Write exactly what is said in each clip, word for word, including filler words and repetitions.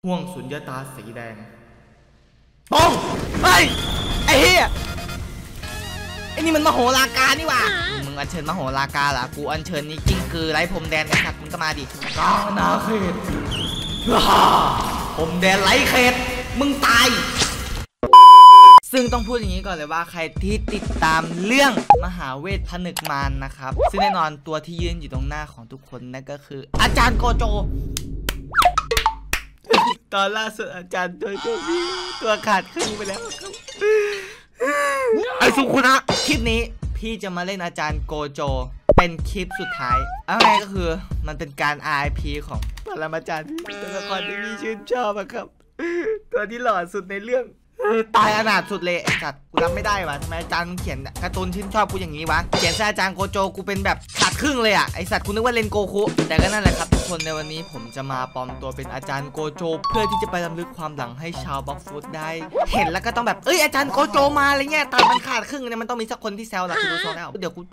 ห่วงสุญญตาสีแดงป้องเฮ้ยไอ้เหี้ยไอ้นี่มันมโหราการนี่หว่ามึงอัญเชิญมโหราการเหรอกูอัญเชิญนี่กิ้งคือไร้พรมแดนไอ้สัตว์มึงก็มาดิกานาเขตพรมแดนไร้เขตมึงตายซึ่งต้องพูดอย่างนี้ก่อนเลยว่าใครที่ติดตามเรื่องมหาเวทผนึกมารนะครับซึ่งแน่นอนตัวที่ยืนอยู่ตรงหน้าของทุกคนนั่นก็คืออาจารย์โกโจตอนล่าสุดอาจารย์ตัวตัวพี่ตัวขาดครึ่งไปแล้วครับไอ้สุขุนะคลิปนี้พี่จะมาเล่นอาจารย์โกโจเป็นคลิปสุดท้ายเอาไงก็คือมันเป็นการ อาร์ ไอ พี ของปรมาจารย์ตัวละครที่พี่ชื่นชอบอะครับตัวที่หล่อสุดในเรื่องตายอนาถสุดเลยไอ้สัตว์กูรับไม่ได้วะทำไมอาจารย์เขียนการ์ตูนชื่นชอบกูอย่างนี้วะเขียนซะอาจารย์โกโจกูเป็นแบบขาดครึ่งเลยอะไอสัตว์กูนึกว่าเลนโกคุแต่ก็นั่นแหละครับทุกคนในวันนี้ผมจะมาปลอมตัวเป็นอาจารย์โกโจเพื่อที่จะไปรำลึกความหลังให้ชาวบัฟฟูดได้เห็นแล้วก็ต้องแบบเอ้ยอาจารย์โกโจมาอะไรเงี้ยแต่มันขาดครึ่งเนี่ยมันต้องมีสักคนที่แซวละคือดูโซแล้วเดี๋ยวกู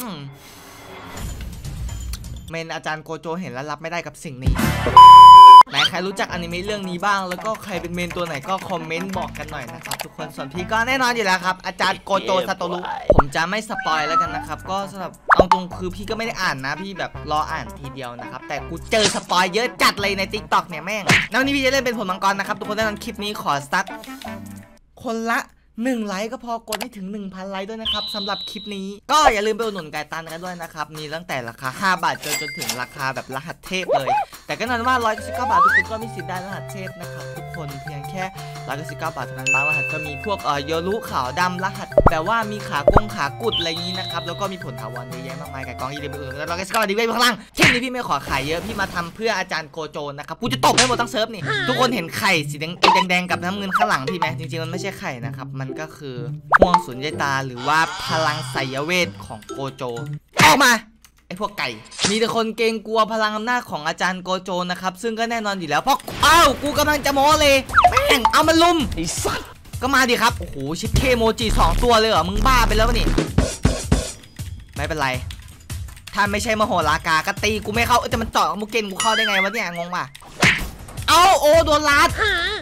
เมนอาจารย์โกโจเห็นแล้วรับไม่ได้กับสิ่งนี้ไหนใครรู้จักอนิเมะเรื่องนี้บ้างแล้วก็ใครเป็นเมนตัวไหนก็คอมเมนต์บอกกันหน่อยนะครับทุกคนส่วนพี่ก็แน่นอนอยู่แล้วครับอาจารย์โกโจซาโตรุผมจะไม่สปอยแล้วกันนะครับก็สำหรับเอาตรงคือพี่ก็ไม่ได้อ่านนะพี่แบบรออ่านทีเดียวนะครับแต่กูเจอสปอยเยอะจัดเลยใน ติ๊กต็อก เนี่ยแม่งแล้ววันนี้พี่จะเล่นเป็นผลมังกรนะครับทุกคนแน่นอนคลิปนี้ขอสักคนละหนึ่งไลค์ก็พอกดให้ถึง หนึ่งพัน ไลค์ด้วยนะครับสำหรับคลิปนี้ก็อย่าลืมไปอุดหนุนไก่ตันกันด้วยนะครับมีตั้งแต่ราคาห้าบาทจนจนถึงราคาแบบรหัสเทพเลยแต่ก็นั่นว่าหนึ่งร้อยเก้าสิบเก้าบาททุกคนก็มีสิทธิ์ได้รหัสเทพนะครับทุกคนเพียงแค่หนึ่งร้อยเก้าสิบเก้าบาทเท่านั้นบางรหัสก็มีพวกเอ่อโยรุขาวดำรหัสแต่ว่ามีขากงขากุดอะไรอย่างนี้นะครับแล้วก็มีผลถาวรเยอะแยะมากมายไก่กองอีเดนไปอื่นแล้วเราก็สกอร์ดีเว้ยพลังเช่นนี้พี่ไม่ขอขายเยอะพี่มาทำเพื่ออาจารย์โกโจนะครับกูจะตบให้หมดทั้งเซิร์ฟนี่ทุกคนเห็นไข่สีแดงแดงกับน้ำเงินข้างหลังพี่ไหมจริงๆมันไม่ใช่ไข่นะครับมันก็คือห่วงสุญญตาหรือว่าพลังไสยเวทของโกโจออกมาไอพวกไก่มีแต่คนเกรงกลัวพลังอำนาจของอาจารย์โกโจนะครับซึ่งก็แน่นอนอยู่แล้วเพราะอ้าวกูกำลังจะโม้เลยแม่งเอามันลุมไอสัตว์ก็มาดิครับโอ้โหชิปเคโมจิสองตัวเลยเหรอมึงบ้าไปแล้วนี่ไม่เป็นไรถ้าไม่ใช่มโหรากาก็ตีกูไม่เข้าแต่มันเจาะมุกเกนกูเข้าได้ไงวะเนี่ยงงป่ะเอาโอโดนลัด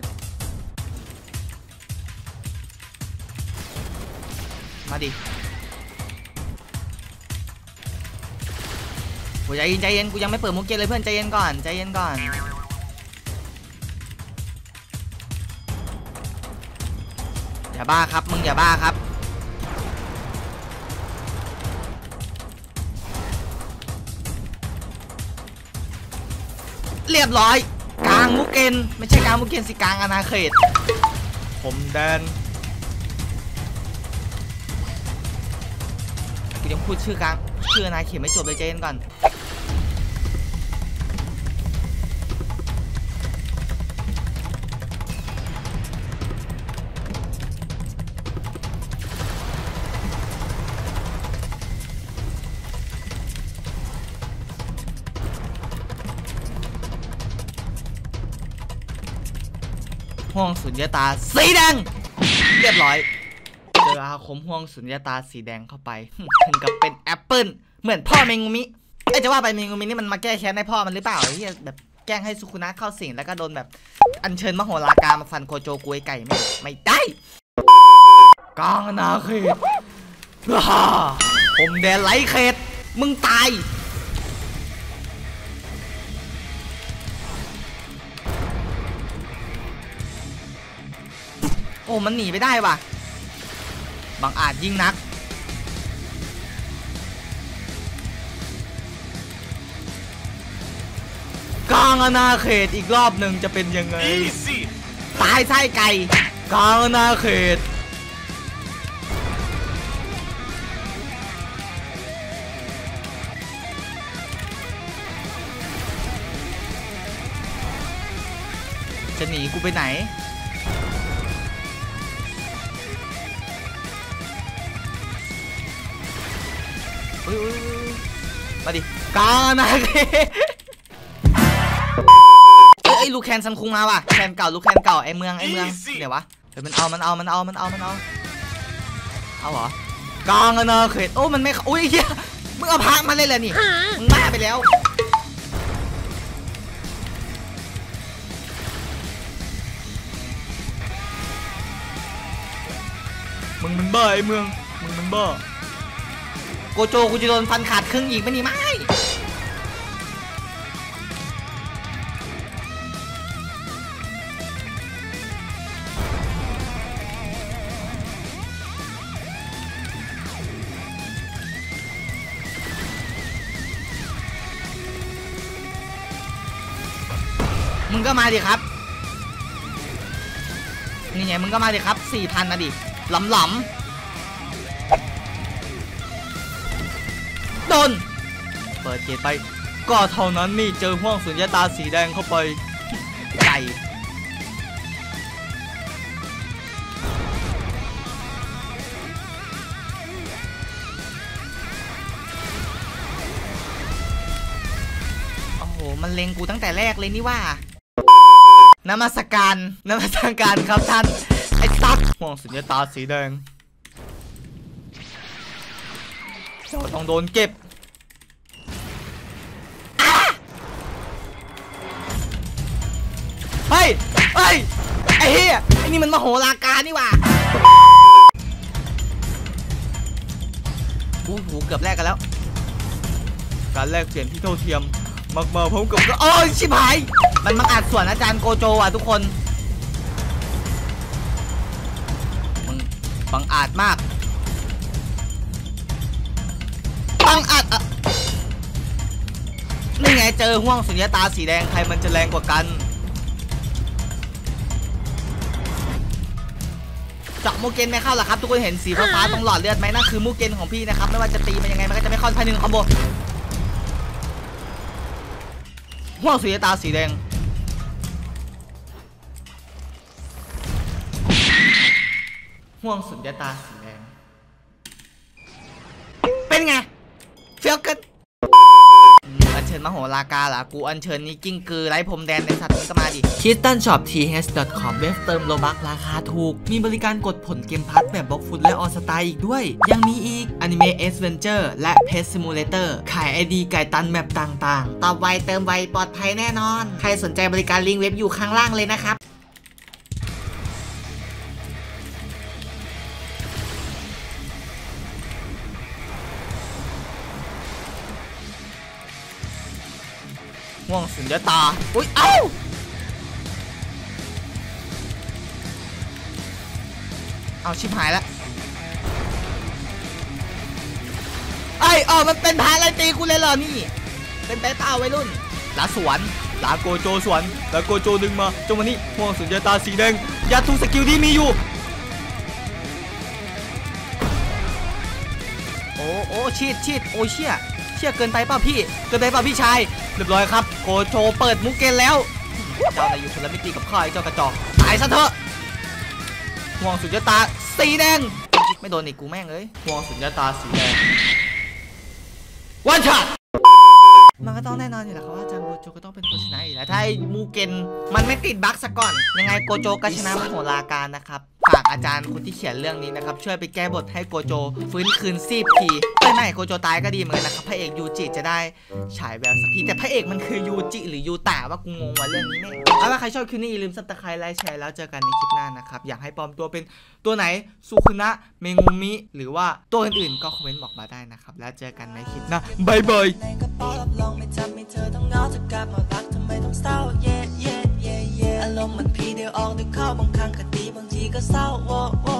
มาดิโอ้ยใจเย็นใจเย็นกูยังไม่เปิดมุกเกนเลยเพื่อนใจเย็นก่อนใจเย็นก่อนอย่าบ้าครับมึงอย่าบ้าครับเรียบร้อยกลางมุกเกนไม่ใช่กลางมุกเกนสิกลางอาณาเขตผมเดินกูยังพูดชื่อกลางชื่ออาณาเขตไม่จบเลยใจเย็นก่อนห่วงสุญญตาสีแดงเรียบร้อยเจออาคมห่วงสุญญตาสีแดงเข้าไปถึงกับเป็นแอปเปิลเหมือนพ่อเมงุมิไอ้จะว่าไปเมงุมินี่มันมาแก้แค้นให้พ่อมันหรือเปล่าที่แบบแกล้งให้สุคุนะเข้าสิงแล้วก็โดนแบบอัญเชิญมโหราการมาฟันโกโจกุยไก่ไม่ไม่ได้กลางอาณาเขตผมแดนไร้เขตมึงตายโอ้มันหนีไม่ได้ว่ะบังอาจยิ่งนักกลางอาณาเขตอีกรอบหนึ่งจะเป็นยังไงตายไส้ไก่กลางอาณาเขตจะหนีกูไปไหนมาดิกานะเอ้ยลูกแคนซัมคุงมาว่ะแคนเก่าลูกแคนเก่าไอเมืองไอเมืองเดี๋ยววะเดี๋ยวมันเอามันเอามันเอามันเอามันเอาเอาเหรอกางอะนะเขตโอ้มันไม่อุ้ยเฮียมึงเอาพักมาเลยเหรอนี่มึงบ้าไปแล้วมึงมันบ้าไอ้เมืองมึงมันบ้าโกโจกูจะโดนฟันขาดครึ่งอีกไม่นี่ไม่มึงก็มาดิครับนี่ไงมึงก็มาดิครับสี่พันนะดิหลำหลำโดนเปิดเกตไปก็เท่านั้นนี่เจอห้วงสุญญตาสีแดงเข้าไปไก่โอ้โหมันเล็งกูตั้งแต่แรกเลยนี่ว่านมัสการนมัสการครับท่านไอ้ตั๊กห้วงสุญญตาสีแดงเจ้าต้องโดนเก็บเฮ้ยเฮ้ยไอ้เหี้ยไอ้นี่มันมโหฬารการนี่ว่ะโอ้โหเกือบแลกกันแล้วการแลกเปลี่ยนที่เท่าเทียมมากมาพร้อมกับก็โอ้ยชิบหายมันมาอัดส่วนอาจารย์โกโจอ่ะทุกคนมึงบังอาจมากบังอาจอ่ะนี่ไงเจอห้วงสุญญตาสีแดงใครมันจะแรงกว่ากันเจาะมูเกนไม่เข้าหรอครับทุกคนเห็นสีฟ้าตรงหลอดเลือดไหมนั่นคือมูเกนของพี่นะครับไม่ว่าจะตีมันยังไงมันก็จะไม่เข้าภายในหนึ่งคอมโบห้วงสุญญตาสีแดงห่วงสุญญตาสีแดงเป็นไงเฟี้ยวกันอัญเชิญมโหฬารการเหรอกูอัญเชิญนี่กิ้งกือไร้พรมแดนในสัตว์นี้ก็มาดิ คิสตันช็อป ที เอช ดอท คอม เว็บเติมโลบัคราคาถูกมีบริการกดผลเกมพัทแบบบล็อกฟุตและออสตาอีกด้วยยังมีอีกอนิเมะเอสเวนเจอร์และเพจซิมูเลเตอร์ขายไอดีไก่ตันแมปต่างๆตอบไวเติมไวปลอดภัยแน่นอนใครสนใจบริการลิงก์เว็บอยู่ข้างล่างเลยนะครับห่วงสุญญตาอุ้ยเอ้าเอาชิบหายแล้วไอ้อ๋อมันเป็นพาอะไรตีกูเลยเหรอนี่เป็นไปเปล่าวัยรุ่นลาสวนลาโกโจสวนลาโกโจดึงมาจงวันนี้ห่วงสุญญตาสีแดงยัดทุกสกิลที่มีอยู่โอ้โอ้ชีดชีดโอ้เชี่ยเชี่ยเกินไปเปล่าพี่เกินไปเปล่าพี่ชายเรียบร้อยครับโกโจเปิดมุกเกนแล้วเจ้าแต่อยู่คนละมิติกับข้าไอ้เจ้ากระจอกตายซะเถอะห่วงสุญญตาสีแดงไม่โดนอีกกูแม่งเลยห่วงสุญญตาสีแดงวันช็อตมันก็ต้องแน่นอนอยู่แล้วครับว่าอาจารย์โกโจก็ต้องเป็นคนชนะอยู่แล้วถ้าไอ้มูเกนมันไม่ติดบั๊กซะก่อนยังไงโกโจก็ชนะมโหฬารการนะครับฝากอาจารย์คนที่เขียนเรื่องนี้นะครับช่วยไปแก้บทให้โกโจฟื้นคืนซีบทีไม่ไม่โกโจตายก็ดีเหมือนกันนะครับพระเอกยูจิจะได้ฉายแววสักทีแต่พระเอกมันคือยูจิหรือยูตะว่ากูงงว่าเรื่องนี้แม่เอาล่ะใครชอบคลิปนี้อย่าลืมซับสไครต์ไลค์แชร์แล้วเจอกันในคลิปหน้านะครับอยากให้ปลอมตัวเป็นตัวไหนสุคุนะเมงุมิหรือว่าตัวอื่นๆก็คอมเมนต์บอกมาได้นะครับแล้วเจอกันในคลิปหน้าบายบายอารมณ์มันพีเดียวออกดึกเข้าบางครั้งก็ดีบางทีก็เศร้า